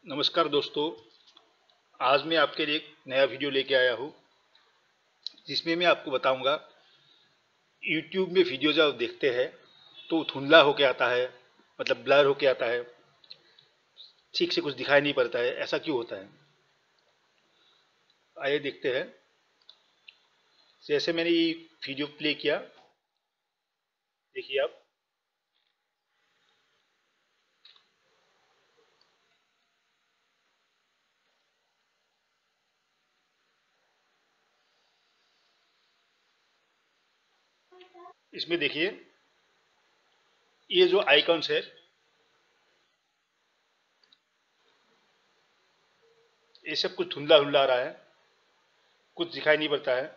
नमस्कार दोस्तों। आज मैं आपके लिए एक नया वीडियो लेके आया हूँ जिसमें मैं आपको बताऊंगा YouTube में वीडियो जब देखते हैं तो धुंधला होके आता है, मतलब ब्लर होके आता है, ठीक से कुछ दिखाई नहीं पड़ता है। ऐसा क्यों होता है, आइए देखते हैं। जैसे मैंने ये वीडियो प्ले किया, देखिए आप, इसमें देखिए ये जो आइकॉन्स है ये सब कुछ धुंधला धुंधला आ रहा है, कुछ दिखाई नहीं पड़ता है।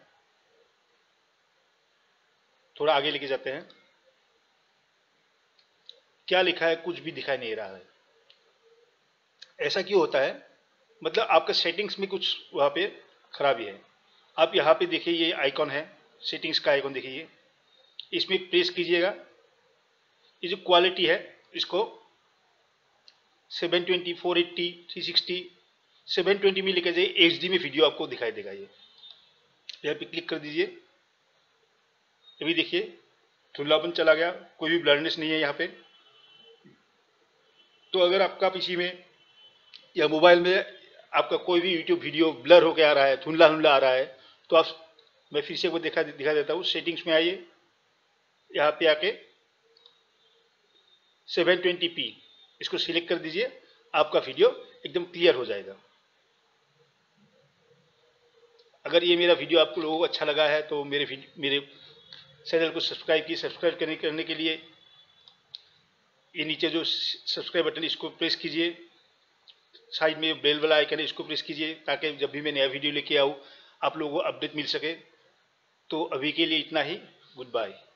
थोड़ा आगे लेके जाते हैं, क्या लिखा है कुछ भी दिखाई नहीं रहा है। ऐसा क्यों होता है, मतलब आपका सेटिंग्स में कुछ वहाँ पे खराबी है। आप यहाँ पे देखिए ये आइकॉन है, सेटिंग्स का आइकॉन देखिए, इसमें प्रेस कीजिएगा। ये जो क्वालिटी है इसको 720, 480, 360, 720 में लेकर जाइए। HD में वीडियो आपको दिखाई देगा। ये यहाँ पे क्लिक कर दीजिए, अभी देखिए धुंधलापन चला गया, कोई भी ब्लरनेस नहीं है यहाँ पे। तो अगर आपका पीसी में या मोबाइल में आपका कोई भी यूट्यूब वीडियो ब्लर होकर आ रहा है, धुंधला धुंधला आ रहा है, तो आप, मैं फिर से वो दिखा देता हूँ। सेटिंग्स में आइए, यहाँ पे आके 720p इसको सिलेक्ट कर दीजिए, आपका वीडियो एकदम क्लियर हो जाएगा। अगर ये मेरा वीडियो आपको लोगों को अच्छा लगा है तो मेरे चैनल को सब्सक्राइब करने के लिए ये नीचे जो सब्सक्राइब बटन इसको प्रेस कीजिए। साइड में बेल वाला आइकन है, इसको प्रेस कीजिए ताकि जब भी मैं नया वीडियो लेके आऊँ आप लोगों को अपडेट मिल सके। तो अभी के लिए इतना ही, गुड बाय।